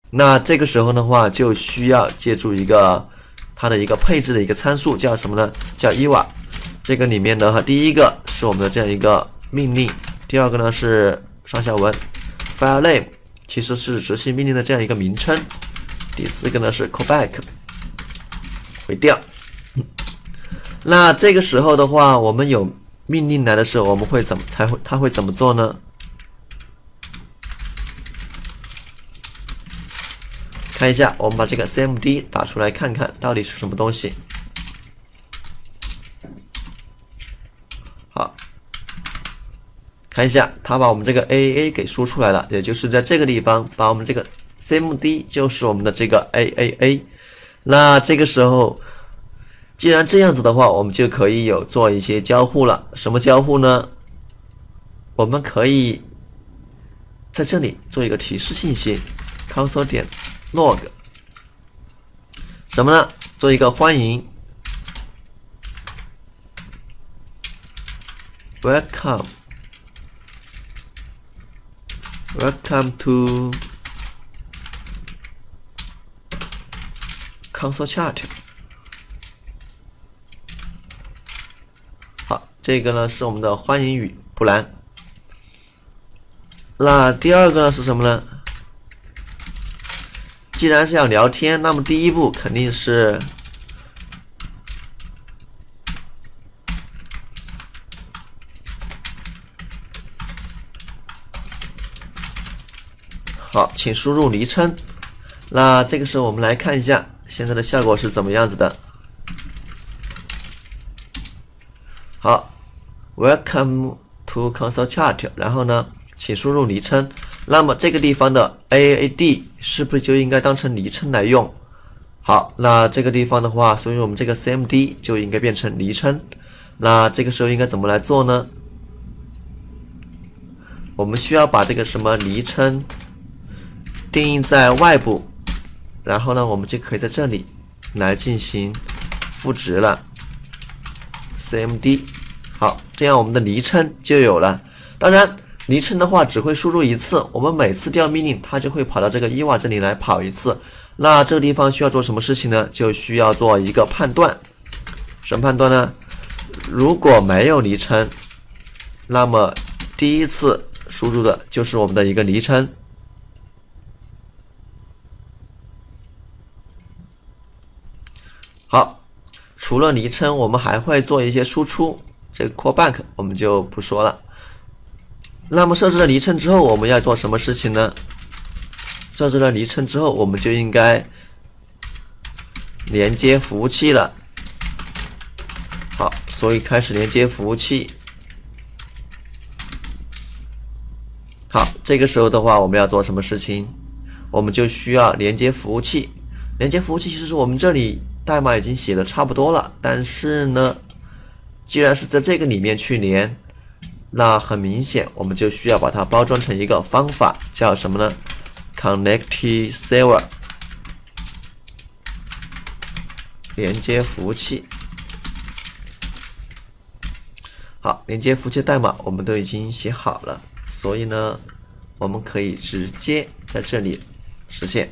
那这个时候的话，就需要借助一个它的一个配置的一个参数，叫什么呢？叫 EVA。这个里面的话，第一个是我们的这样一个命令，第二个呢是上下文 file name， 其实是执行命令的这样一个名称。第四个呢是 callback， 回调。那这个时候的话，我们有命令来的时候，我们会它会怎么做呢？看一下，我们把这个 cmd 打出来看看到底是什么东西。好，看一下，它把我们这个 AAA 给输出来了，也就是在这个地方把我们这个 cmd 就是我们的这个 AAA。那这个时候，既然这样子的话，我们就可以有做一些交互了。什么交互呢？我们可以在这里做一个提示信息 console 点 log 什么呢？做一个欢迎 welcome to console chart。 好，这个呢是我们的欢迎语不然。那第二个呢是什么呢？既然是要聊天，那么第一步肯定是好，请输入昵称。那这个时候我们来看一下现在的效果是怎么样子的。好 ，Welcome to console chart， 然后呢，请输入昵称。那么这个地方的 AAD 是不是就应该当成昵称来用？好，那这个地方的话，所以我们这个 cmd 就应该变成昵称。那这个时候应该怎么来做呢？我们需要把这个什么昵称定义在外部，然后呢，我们就可以在这里来进行赋值了 cmd。好，这样我们的昵称就有了。当然，昵称的话只会输入一次，我们每次调命令，它就会跑到这个 EVA 这里来跑一次。那这个地方需要做什么事情呢？就需要做一个判断。什么判断呢？如果没有昵称，那么第一次输入的就是我们的一个昵称。好，除了昵称，我们还会做一些输出。这个 callback 我们就不说了。那么设置了昵称之后，我们要做什么事情呢？设置了昵称之后，我们就应该连接服务器了。好，所以开始连接服务器。好，这个时候的话，我们要做什么事情？我们就需要连接服务器。连接服务器其实我们这里代码已经写的差不多了，但是呢，既然是在这个里面去连，那很明显，我们就需要把它包装成一个方法，叫什么呢 ？Connect Server， 连接服务器。好，连接服务器代码我们都已经写好了，所以呢，我们可以直接在这里实现。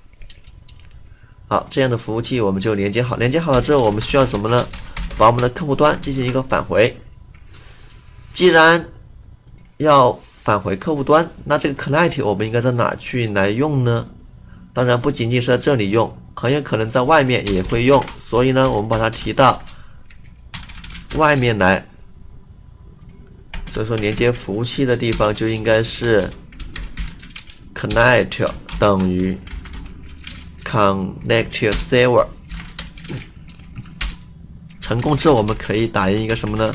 好，这样的服务器我们就连接好。连接好了之后，我们需要什么呢？把我们的客户端进行一个返回。既然要返回客户端，那这个 connect 我们应该在哪去来用呢？当然不仅仅是在这里用，很有可能在外面也会用。所以呢，我们把它提到外面来。所以说，连接服务器的地方就应该是 connect 等于 connect server。成功之后，我们可以打印一个什么呢？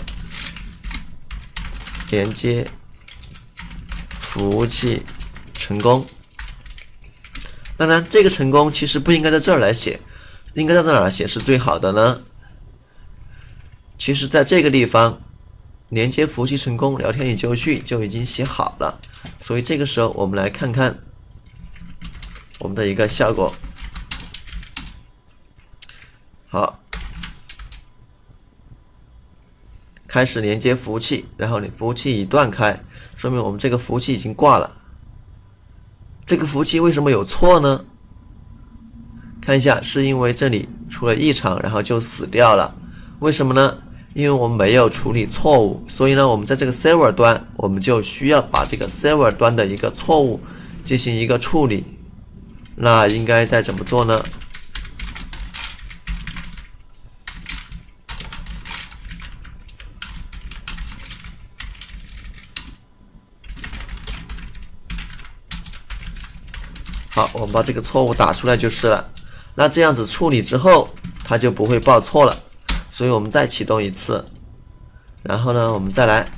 连接服务器成功。当然，这个成功其实不应该在这儿来写，应该在哪儿写是最好的呢？其实，在这个地方，连接服务器成功，聊天与就绪就已经写好了。所以这个时候，我们来看看我们的一个效果。好。开始连接服务器，然后你服务器已断开，说明我们这个服务器已经挂了。 这个服务器为什么有错呢？看一下，是因为这里出了异常，然后就死掉了。为什么呢？因为我们没有处理错误，所以呢，我们在这个 server 端，我们就需要把这个 server 端的一个错误进行一个处理。那应该再怎么做呢？好，我们把这个错误打出来就是了。那这样子处理之后，它就不会报错了。所以我们再启动一次，然后呢，我们再来。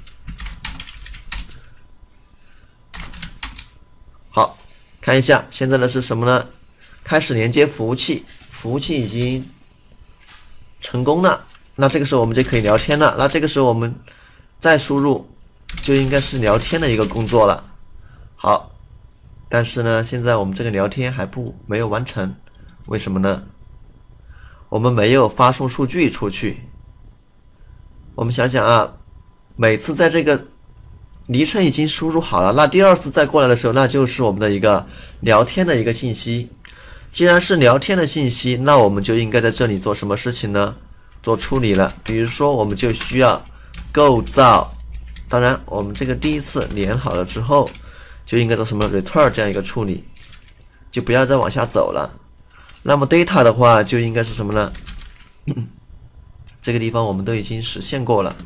好，看一下现在的是什么呢？开始连接服务器，服务器已经成功了。那这个时候我们就可以聊天了。那这个时候我们再输入，就应该是聊天的一个工作了。好。但是呢，现在我们这个聊天没有完成，为什么呢？我们没有发送数据出去。我们想想啊，每次在这个昵称已经输入好了，那第二次再过来的时候，那就是我们的一个聊天的一个信息。既然是聊天的信息，那我们就应该在这里做什么事情呢？做处理了。比如说，我们就需要构造。当然，我们这个第一次连好了之后，就应该做什么 return 这样一个处理，就不要再往下走了。那么 data 的话就应该是什么呢？这个地方我们都已经实现过了。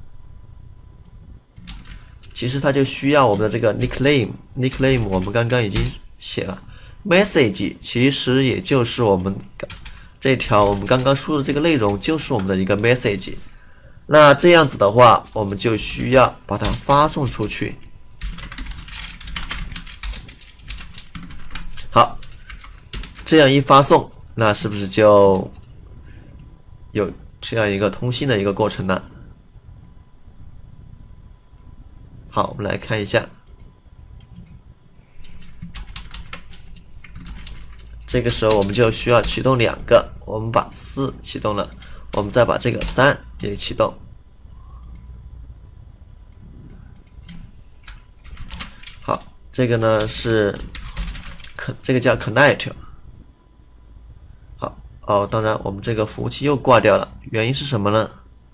其实它就需要我们的这个 nickname 我们刚刚已经写了。message 其实也就是我们这条我们刚刚输的这个内容就是我们的一个 message。那这样子的话，我们就需要把它发送出去。好，这样一发送，那是不是就有这样一个通信的一个过程呢？好，我们来看一下，这个时候我们就需要启动2个，我们把4启动了，我们再把这个3也启动。好，这个呢是这个叫 connect。好哦，当然我们这个服务器又挂掉了，原因是什么呢？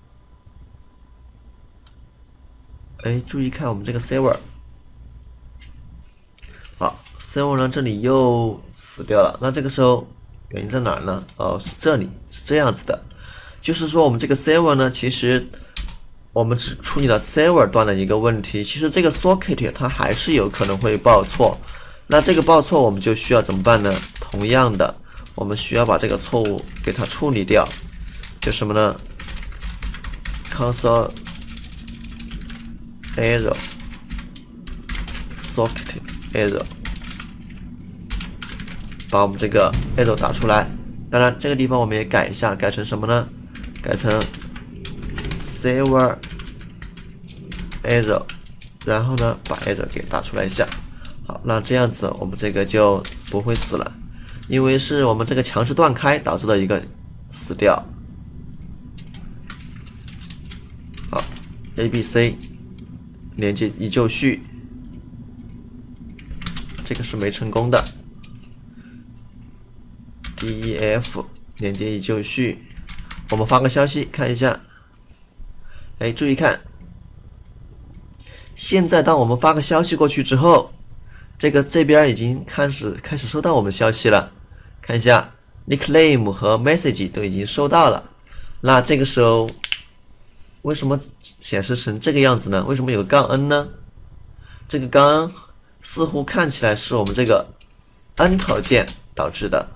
哎，注意看我们这个 server。好 ，server 呢这里又死掉了，那这个时候原因在哪儿呢？哦，是这里，是这样子的，就是说我们这个 server 呢，其实我们只处理了 server 端的一个问题，其实这个 socket 它还是有可能会报错。那这个报错我们就需要怎么办呢？同样的，我们需要把这个错误给它处理掉，就什么呢 ？console error socket error， 把我们这个 error 打出来。当然，这个地方我们也改一下，改成什么呢？改成 server error， 然后呢，把 error 给打出来一下。好，那这样子我们这个就不会死了，因为是我们这个强制断开导致的一个死掉。好 ，ABC 连接已就绪，这个是没成功的。DEF 连接已就绪，我们发个消息看一下。哎，注意看，现在当我们发个消息过去之后。这边已经开始收到我们消息了，看一下 nickname 和 message 都已经收到了。那这个时候为什么显示成这个样子呢？为什么有个-n 呢？这个-n 似乎看起来是我们这个 enter 键导致的。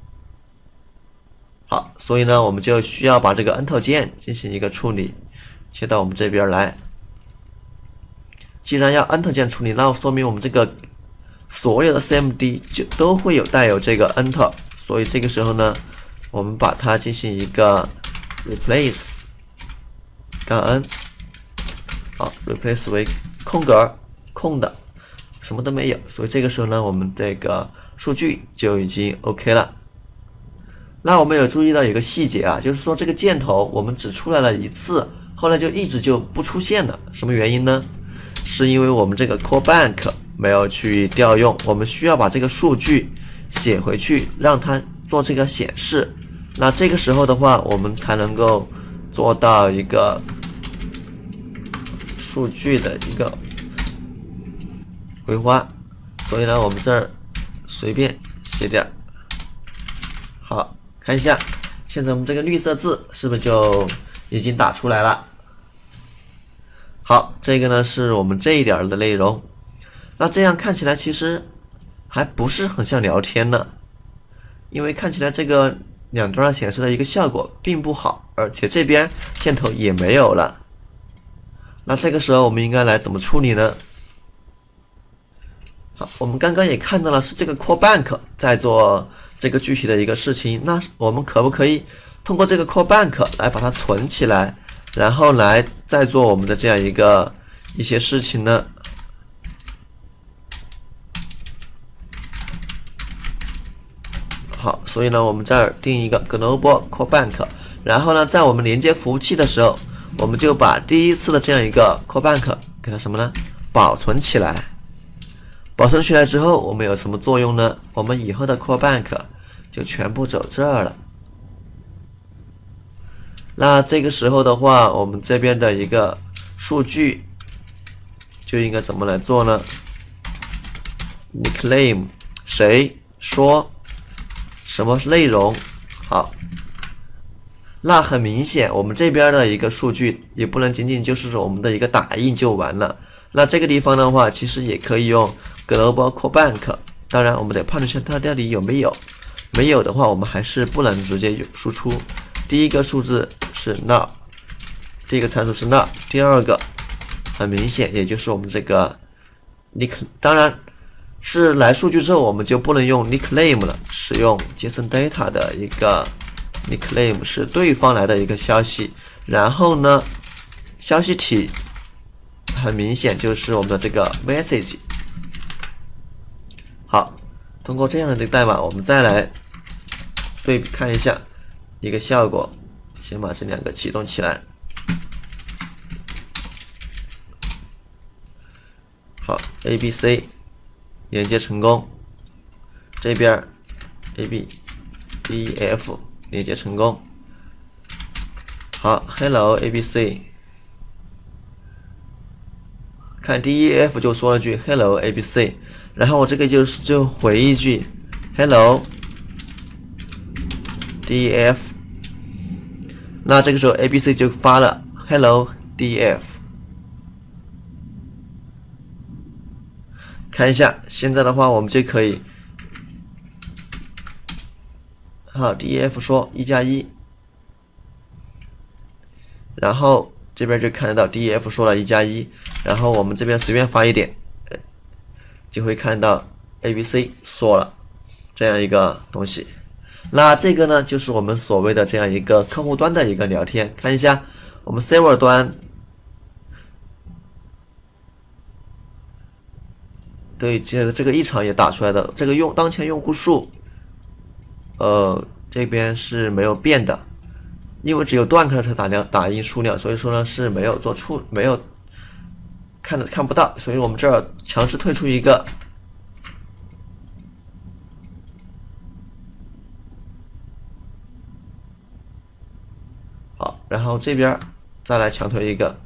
好，所以呢，我们就需要把这个 enter 键进行一个处理，切到我们这边来。既然要 enter 键处理，那说明我们这个所有的 CMD 就都会有带有这个 enter， 所以这个时候呢，我们把它进行一个 replace -n， 好 ，replace 为空格空的，什么都没有，所以这个时候呢，我们这个数据就已经 OK 了。那我们有注意到有个细节啊，就是说这个箭头我们只出来了1次，后来就一直就不出现了，什么原因呢？是因为我们这个 callback 没有去调用，我们需要把这个数据写回去，让它做这个显示。那这个时候的话，我们才能够做到一个数据的一个回花。所以呢，我们这儿随便写点。好，看一下，现在我们这个绿色字是不是就已经打出来了？好，这个呢是我们这一点的内容。那这样看起来其实还不是很像聊天呢，因为看起来这个两端显示的一个效果并不好，而且这边箭头也没有了。那这个时候我们应该来怎么处理呢？好，我们刚刚也看到了是这个 callback 在做这个具体的一个事情。那我们可不可以通过这个 callback 来把它存起来，然后来再做我们的这样一些事情呢？好，所以呢，我们这儿定一个 global callback， 然后呢，在我们连接服务器的时候，我们就把第一次的这样一个 callback 给它什么呢？保存起来。保存起来之后，我们有什么作用呢？我们以后的 callback 就全部走这儿了。那这个时候的话，我们这边的一个数据就应该怎么来做呢？你 claim 谁说什么内容？好，那很明显，我们这边的一个数据也不能仅仅就是我们的一个打印就完了。那这个地方的话，其实也可以用 global callback。当然，我们得判断一下它到底有没有。没有的话，我们还是不能直接输出。第一个数字是 not， 第一个参数是 not， 第二个很明显，也就是我们这个 nick。当然是来数据之后，我们就不能用 nickname 了，使用 JSON data 的一个 nickname 是对方来的一个消息。然后呢，消息体很明显就是我们的这个 message。好，通过这样的这个代码，我们再来对比看一下一个效果。先把这两个启动起来。好 ，ABC 连接成功，这边 AB、DEF 连接成功。好 ，Hello ABC。看 DEF 就说了句 Hello ABC， 然后我这个就回一句 Hello DEF， 那这个时候 ABC 就发了 Hello DEF。看一下，现在的话我们就可以，好 DEF 说1+1，然后这边就看得到 DEF 说了1+1，然后我们这边随便发一点，就会看到 ABC 说了这样一个东西。那这个呢，就是我们所谓的这样一个客户端的一个聊天。看一下我们 server 端，对这个异常也打出来的，这个当前用户数，这边是没有变的。因为只有断开才打印数量，所以说呢是没有没有看不到，所以我们这儿强制退出一个。好，然后这边再来强推一个。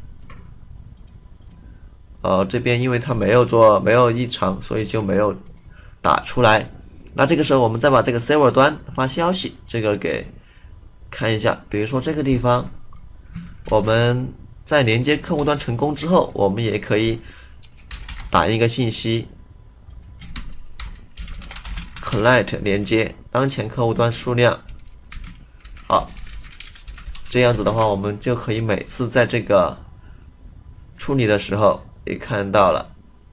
这边因为它没有异常，所以就没有打出来。那这个时候我们再把这个 server 端发消息这个给看一下，比如说这个地方，我们在连接客户端成功之后，我们也可以打一个信息 ，connect 连接当前客户端数量。好，这样子的话，我们就可以每次在这个处理的时候也看到了。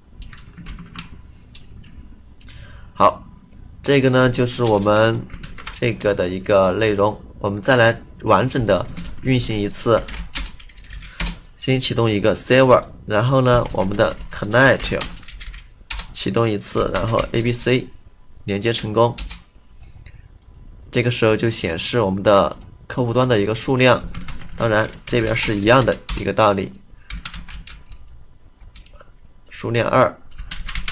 好，这个呢就是我们这个的一个内容。我们再来完整的运行一次，先启动一个 server， 然后呢，我们的 connect 启动一次，然后 ABC 连接成功。这个时候就显示我们的客户端的一个数量，当然这边是一样的一个道理，数量2，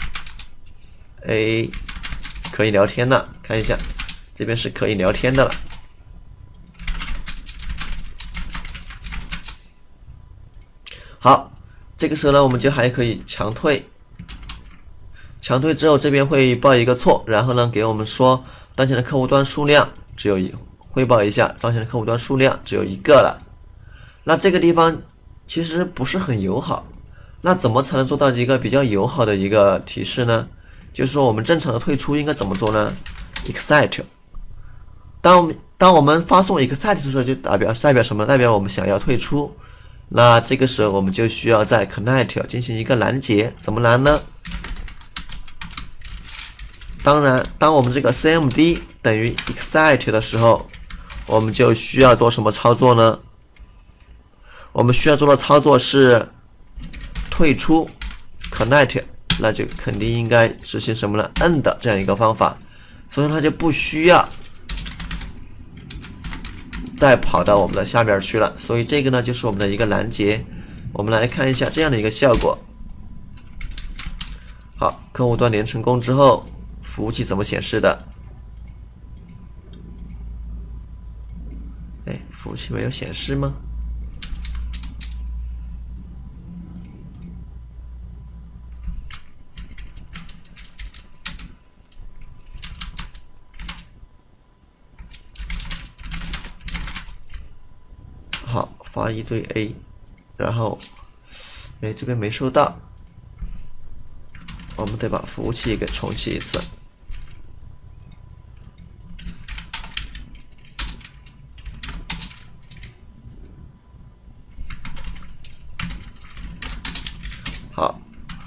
哎，可以聊天了，看一下，这边是可以聊天的了。好，这个时候呢，我们就还可以强退。强退之后，这边会报一个错，然后呢，给我们说当前的客户端数量只有汇报一下，当前的客户端数量只有1个了。那这个地方其实不是很友好。那怎么才能做到一个比较友好的一个提示呢？就是说我们正常的退出应该怎么做呢 ？exit。当我们发送 exit 的时候，就代表什么？代表我们想要退出。那这个时候我们就需要在 connect 进行一个拦截，怎么拦呢？当然，当我们这个 cmd 等于 exit 的时候，我们就需要做什么操作呢？我们需要做的操作是退出 connect， 那就肯定应该执行什么呢 ？end 这样一个方法，所以它就不需要再跑到我们的下边去了。所以这个呢，就是我们的一个拦截。我们来看一下这样的一个效果。好，客户端连成功之后，服务器怎么显示的？哎，服务器没有显示吗？好，发一堆 A， 然后，哎，这边没收到，我们得把服务器给重启一次。好，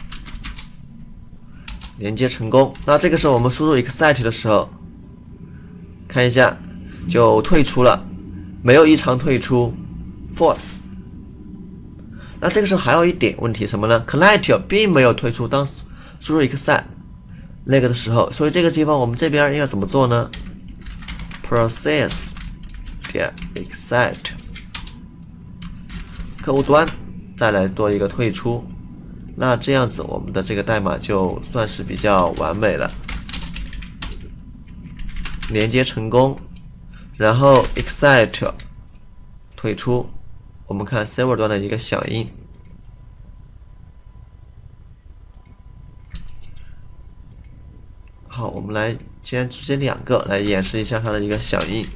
连接成功。那这个时候我们输入 exit 的时候，看一下就退出了，没有异常退出 ，false。那这个时候还有一点问题什么呢 ？connect 并没有退出，当输入 exit 那个的时候，所以这个地方我们这边应该怎么做呢 ？process 点 exit 客户端再来做一个退出。那这样子，我们的这个代码就算是比较完美了，连接成功，然后 exit 退出，我们看 server 端的一个响应。好，我们来先直接2个来演示一下它的一个响应。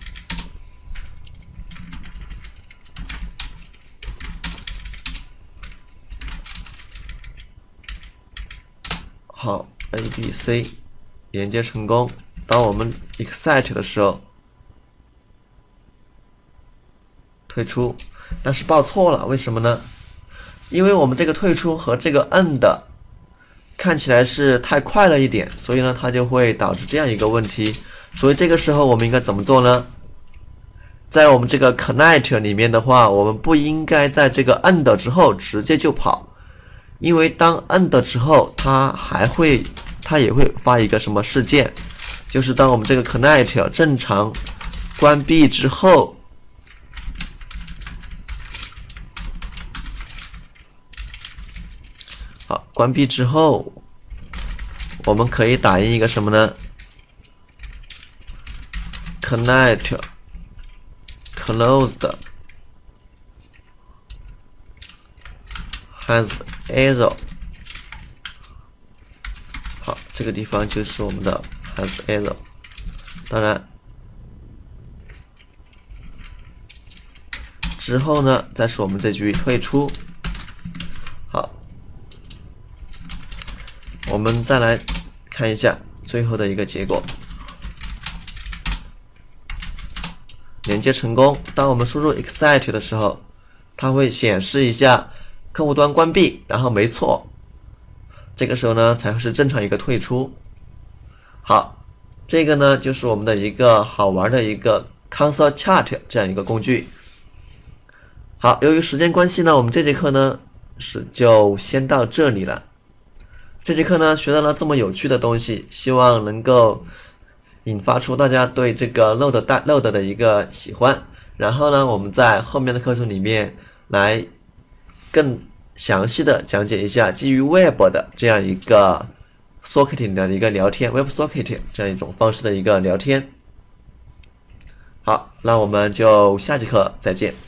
好 ，ABC 连接成功。当我们 exit 的时候，退出，但是报错了，为什么呢？因为我们这个退出和这个 end 看起来是太快了一点，所以呢，它就会导致这样一个问题。所以这个时候我们应该怎么做呢？在我们这个 connect 里面的话，我们不应该在这个 end 之后直接就跑。因为当 end 之后，它也会发一个什么事件，就是当我们这个 connect 正常关闭之后，好，关闭之后，我们可以打印一个什么呢 ？connect closed has error。好，这个地方就是我们的 has error。当然，之后呢，再是我们这句退出。好，我们再来看一下最后的一个结果。连接成功。当我们输入 exit 的时候，它会显示一下客户端关闭，然后没错，这个时候呢才是正常一个退出。好，这个呢就是我们的一个好玩的一个 console chart 这样一个工具。好，由于时间关系呢，我们这节课呢就先到这里了。这节课呢学到了这么有趣的东西，希望能够引发出大家对这个 load 的一个喜欢。然后呢，我们在后面的课程里面来更详细的讲解一下基于 Web 的这样一个 Socket 的一个聊天 ，WebSocket 这样一种方式的一个聊天。好，那我们就下节课再见。